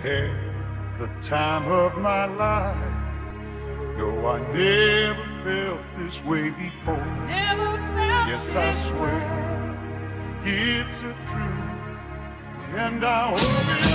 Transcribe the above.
had the time of my life. No, I never felt this way before. Never felt yes, I swear it's a truth, and I hope it